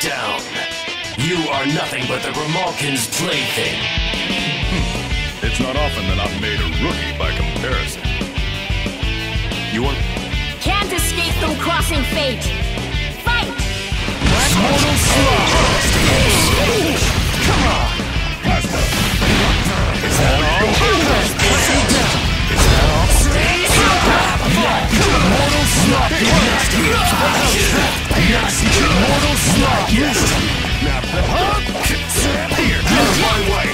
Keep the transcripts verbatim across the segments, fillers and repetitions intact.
down. You are nothing but the Grimalkin's plaything. It's not often that I'm made a rookie by comparison. You want... Can't escape from crossing fate. Fight! Mortal Slug! Come on! Faster! Is that all? Is that all? Mortal Slug! Mortal Slug! Now, here, out my way!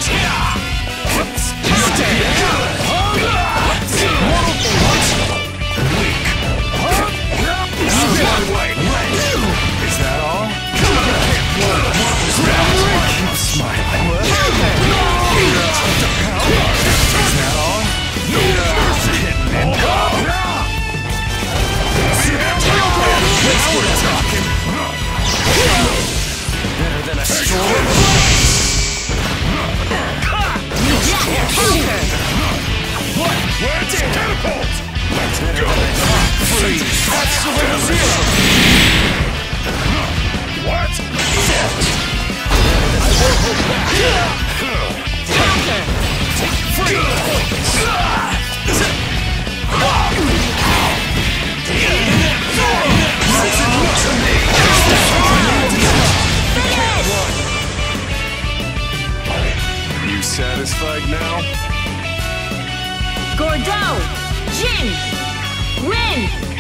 Weak! Out my way! Is that all? I'm smiling. Is that all? Let's get talking. Better than a storm. What? Where's it? Catapult! Let's go! Freeze! Absolute zero! What? I will hold back! Counter! Freeze! You satisfied now? Gordeau! Jin! Rin!